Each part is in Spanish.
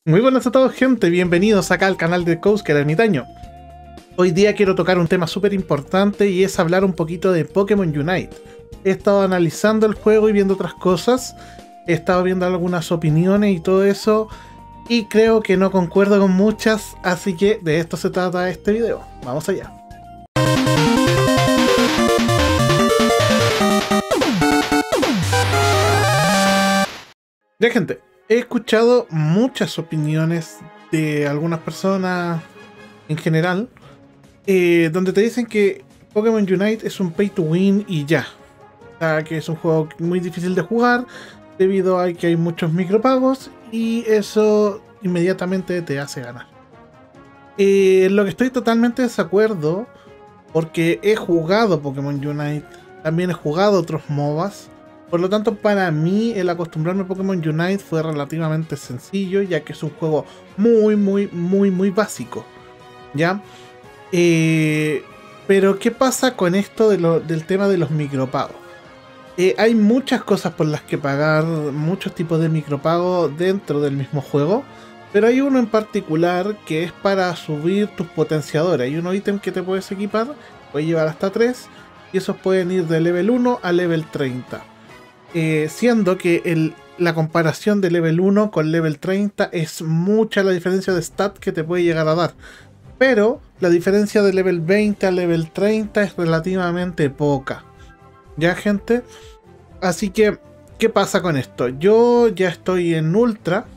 Muy buenas a todos, gente, bienvenidos acá al canal de Coaster, el ermitaño. Hoy día quiero tocar un tema súper importante y es hablar un poquito de Pokémon Unite. He estado analizando el juego y viendo otras cosas, he estado viendo algunas opiniones y todo eso, y creo que no concuerdo con muchas, así que de esto se trata este video. Vamos allá. Ya, gente, he escuchado muchas opiniones de algunas personas en general, donde te dicen que Pokémon Unite es un pay to win y ya. O sea, que es un juego muy difícil de jugar debido a que hay muchos micropagos y eso inmediatamente te hace ganar. Lo que estoy totalmente de desacuerdo, porque he jugado Pokémon Unite, también he jugado otros MOBAs. Por lo tanto, para mí el acostumbrarme a Pokémon Unite fue relativamente sencillo, ya que es un juego muy básico, ¿ya? Pero ¿qué pasa con esto del tema de los micropagos? Hay muchas cosas por las que pagar, muchos tipos de micropagos dentro del mismo juego, pero hay uno en particular que es para subir tus potenciadores. Hay unos ítems que te puedes equipar, puedes llevar hasta 3, y esos pueden ir de level 1 a level 30. Siendo que la comparación de level 1 con level 30 es mucha la diferencia de stat que te puede llegar a dar. Pero la diferencia de level 20 a level 30 es relativamente poca. ¿Ya, gente? Así que, ¿qué pasa con esto? Yo ya estoy en Ultra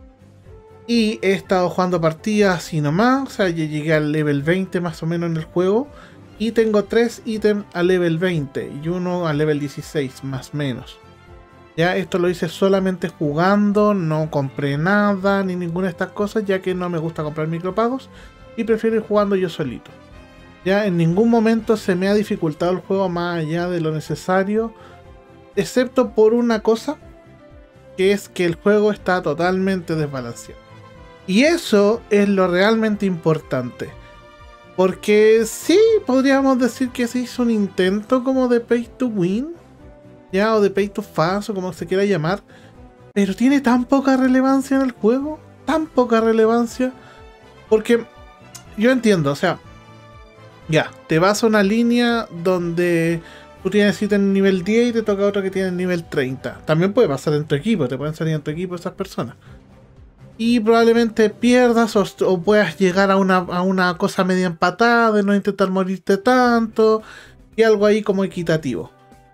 y he estado jugando partidas así nomás. O sea, ya llegué al level 20 más o menos en el juego. Y tengo 3 ítems a level 20 y uno a level 16 más o menos. Ya, esto lo hice solamente jugando, no compré nada ni ninguna de estas cosas, ya que no me gusta comprar micropagos y prefiero ir jugando yo solito. Ya, en ningún momento se me ha dificultado el juego más allá de lo necesario, excepto por una cosa, que es que el juego está totalmente desbalanceado. Y eso es lo realmente importante. Porque sí, podríamos decir que se hizo un intento como de pay to win, ya, o de pay to fast, o como se quiera llamar, pero tiene tan poca relevancia en el juego, tan poca relevancia, porque yo entiendo, o sea, ya, te vas a una línea donde tú tienes ítem nivel 10 y te toca otro que tiene nivel 30. También puede pasar en tu equipo, te pueden salir en tu equipo esas personas. Y probablemente pierdas o puedas llegar a una cosa media empatada, de no intentar morirte tanto, y algo ahí como equitativo.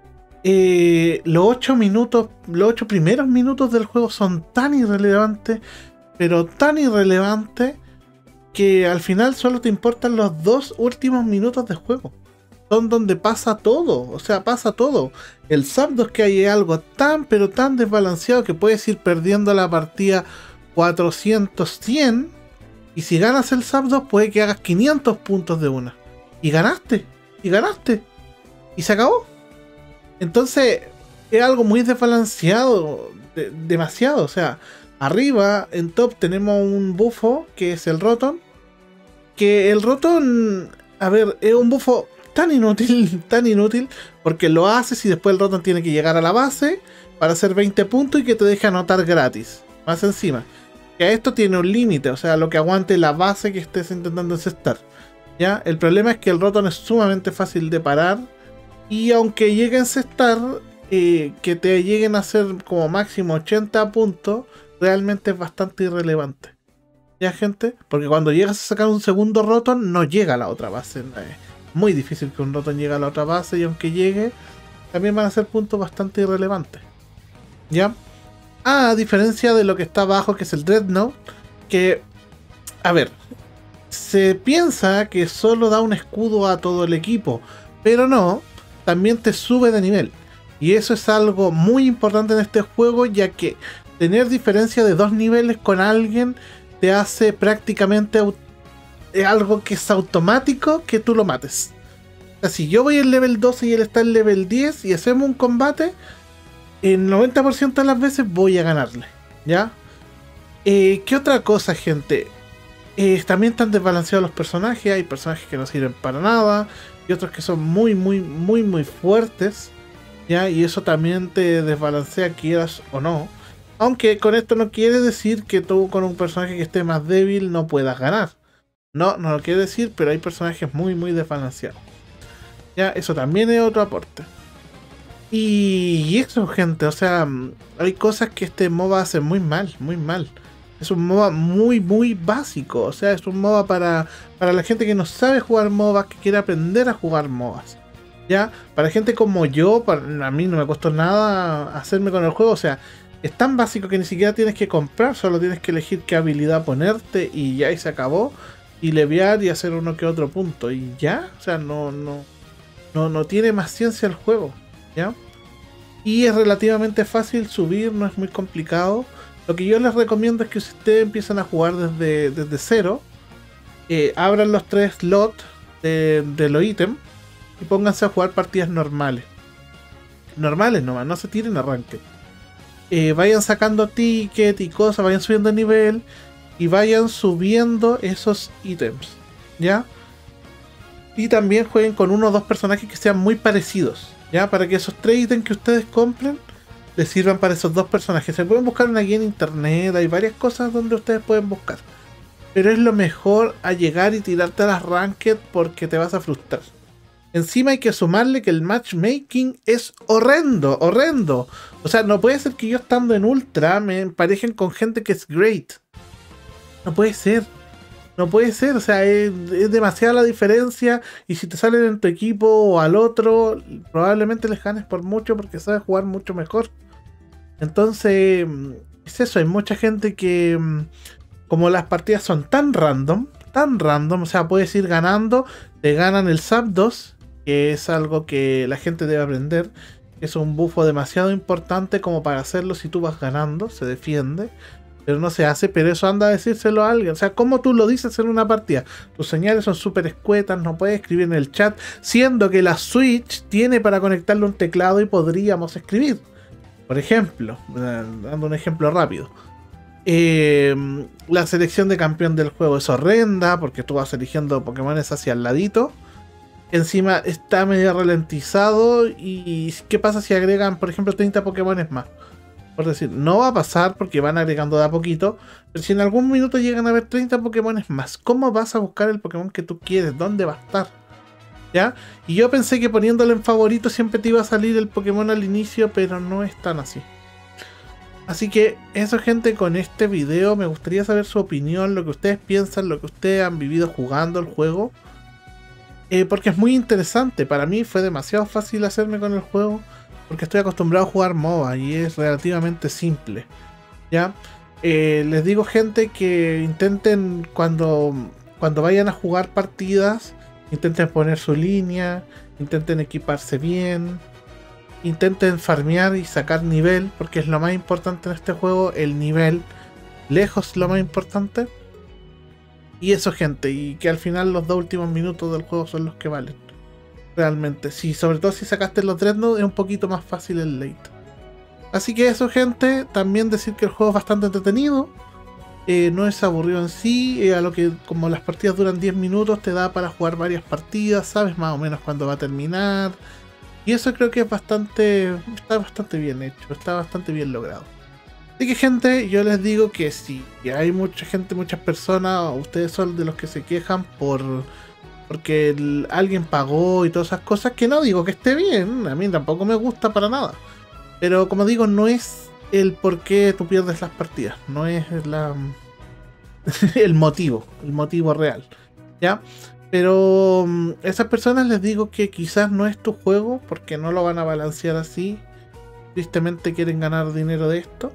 Los 8 primeros minutos del juego son tan irrelevantes, pero tan irrelevantes, que al final solo te importan los 2 últimos minutos de juego. Son donde pasa todo, o sea, pasa todo. El Zapdos que hay es algo tan, pero tan desbalanceado que puedes ir perdiendo la partida 400-100, y si ganas el Zapdos puede que hagas 500 puntos de una. Y ganaste, y se acabó. Entonces es algo muy desbalanceado, demasiado. O sea, arriba en top tenemos un bufo que es el Rotom. Que el Rotom, a ver, es un bufo tan inútil, porque lo haces y después el Rotom tiene que llegar a la base para hacer 20 puntos y que te deje anotar gratis. Más encima, que a esto tiene un límite, o sea, lo que aguante la base que estés intentando encestar. ¿Ya? El problema es que el Rotom es sumamente fácil de parar. Y aunque llegue a encestar, que te lleguen a hacer como máximo 80 puntos, realmente es bastante irrelevante. ¿Ya, gente? Porque cuando llegas a sacar un segundo Rotom, no llega a la otra base. Es muy difícil que un Rotom llegue a la otra base, y aunque llegue, también van a ser puntos bastante irrelevantes. ¿Ya? A diferencia de lo que está abajo, que es el Dreadnought, que, a ver, se piensa que solo da un escudo a todo el equipo, pero no. También te sube de nivel. Y eso es algo muy importante en este juego, ya que tener diferencia de 2 niveles con alguien te hace prácticamente algo que es automático que tú lo mates. O sea, si yo voy en level 12 y él está en level 10 y hacemos un combate, el 90% de las veces voy a ganarle. ¿Ya? ¿Qué otra cosa, gente? También están desbalanceados los personajes. Hay personajes que no sirven para nada y otros que son muy fuertes, ¿ya? Y eso también te desbalancea, quieras o no. Aunque con esto no quiere decir que tú con un personaje que esté más débil no puedas ganar. No, no lo quiere decir, pero hay personajes muy desbalanceados. Ya, eso también es otro aporte. Y eso, gente, o sea, hay cosas que este MOBA hace muy mal, muy mal. Es un MOBA muy básico, o sea, es un MOBA para la gente que no sabe jugar MOBAs, que quiere aprender a jugar MOBAs. Ya, para gente como yo, a mí no me costó nada hacerme con el juego, o sea, es tan básico que ni siquiera tienes que comprar, solo tienes que elegir qué habilidad ponerte y ya y se acabó. Y levear y hacer uno que otro punto. Y ya, o sea, no tiene más ciencia el juego. ¿Ya? Y es relativamente fácil subir, no es muy complicado. Lo que yo les recomiendo es que si ustedes empiezan a jugar desde cero, abran los 3 slots de los ítems y pónganse a jugar partidas normales. Normales nomás, no se tiren arranque. Vayan sacando tickets y cosas, vayan subiendo de nivel y vayan subiendo esos ítems, ¿ya? Y también jueguen con 1 o 2 personajes que sean muy parecidos, ¿ya? Para que esos 3 ítems que ustedes compren les sirvan para esos 2 personajes. Se pueden buscar una guía en internet, hay varias cosas donde ustedes pueden buscar. Pero es lo mejor a llegar y tirarte a las ranked porque te vas a frustrar. Encima hay que sumarle que el matchmaking es horrendo, horrendo. O sea, no puede ser que yo estando en Ultra me emparejen con gente que es great. No puede ser. No puede ser, o sea, es demasiada la diferencia. Y si te salen en tu equipo o al otro, probablemente les ganes por mucho porque sabes jugar mucho mejor. Entonces, es eso, hay mucha gente que, como las partidas son tan random, o sea, puedes ir ganando, te ganan el Zapdos, que es algo que la gente debe aprender. Es un bufo demasiado importante como para hacerlo si tú vas ganando, se defiende. Pero no se hace, pero eso anda a decírselo a alguien. O sea, ¿cómo tú lo dices en una partida? Tus señales son súper escuetas, no puedes escribir en el chat, siendo que la Switch tiene para conectarle un teclado y podríamos escribir. Por ejemplo, dando un ejemplo rápido. La selección de campeón del juego es horrenda, porque tú vas eligiendo Pokémones hacia el ladito. Encima está medio ralentizado. ¿Y qué pasa si agregan, por ejemplo, 30 Pokémones más? Por decir, no va a pasar porque van agregando de a poquito. Pero si en algún minuto llegan a haber 30 Pokémones más, ¿cómo vas a buscar el Pokémon que tú quieres? ¿Dónde va a estar? ¿Ya? Y yo pensé que poniéndolo en favorito siempre te iba a salir el Pokémon al inicio, pero no es tan así. Así que eso, gente, con este video me gustaría saber su opinión, lo que ustedes piensan, lo que ustedes han vivido jugando el juego. Porque es muy interesante. Para mí fue demasiado fácil hacerme con el juego, porque estoy acostumbrado a jugar MOBA y es relativamente simple. ¿Ya? Les digo, gente, que intenten cuando vayan a jugar partidas, intenten poner su línea, intenten equiparse bien, intenten farmear y sacar nivel, porque es lo más importante en este juego, el nivel, lejos lo más importante. Y eso, gente, y que al final los 2 últimos minutos del juego son los que valen. Realmente, sí, sobre todo si sacaste los Dreadnought es un poquito más fácil el late. Así que eso, gente, también decir que el juego es bastante entretenido. No es aburrido en sí, a lo que como las partidas duran 10 minutos te da para jugar varias partidas, sabes más o menos cuándo va a terminar. Y eso creo que es está bastante bien hecho, está bastante bien logrado. Así que, gente, yo les digo que si hay mucha gente, muchas personas, ustedes son de los que se quejan porque alguien pagó y todas esas cosas, que no digo que esté bien, a mí tampoco me gusta para nada. Pero como digo, no es el por qué tú pierdes las partidas, no es el motivo real, ¿ya? Pero a esas personas les digo que quizás no es tu juego, porque no lo van a balancear así. Tristemente quieren ganar dinero de esto.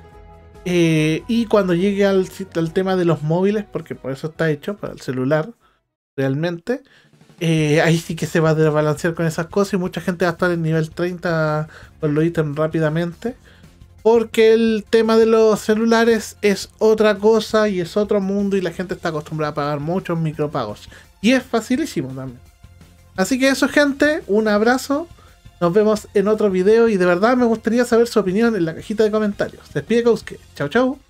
Y cuando llegue al tema de los móviles, porque por eso está hecho, para el celular, realmente, ahí sí que se va a desbalancear con esas cosas y mucha gente va a estar en nivel 30 con los ítems rápidamente. Porque el tema de los celulares es otra cosa y es otro mundo y la gente está acostumbrada a pagar muchos micropagos. Y es facilísimo también. Así que eso, gente, un abrazo. Nos vemos en otro video y de verdad me gustaría saber su opinión en la cajita de comentarios. Se despide Kouske. Chau, chau.